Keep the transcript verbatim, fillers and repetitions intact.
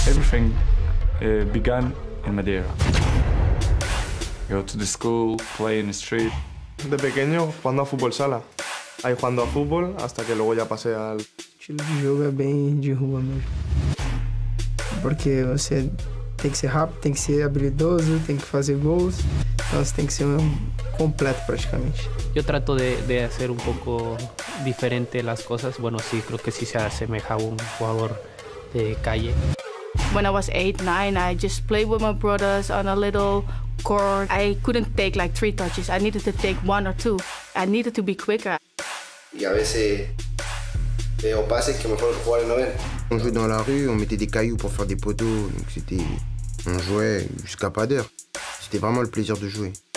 Everything uh, began in Madeira. Go to the school, play in the street. De pequeño jugando a fútbol sala. Ahí jugando a fútbol hasta que luego ya pasé al... O estilo de jogo é bem de rua mesmo. Porque você tem que ser rápido, tem que ser habilidoso, tem que fazer gols. Então você tem que ser um completo praticamente. Yo trato de, de hacer un poco diferente las cosas. Bueno, sí, creo que sí se asemeja a un jugador de calle. When I was eight, nine, I just played with my brothers on a little court. I couldn't take like three touches. I needed to take one or two. I needed to be quicker. Y a veces veo pases que mejor jugar el noveno. On jouait dans la rue, on mettait des cailloux pour faire des poteaux, donc c'était... On jouait jusqu'à pas d'heure. C'était vraiment le plaisir de jouer.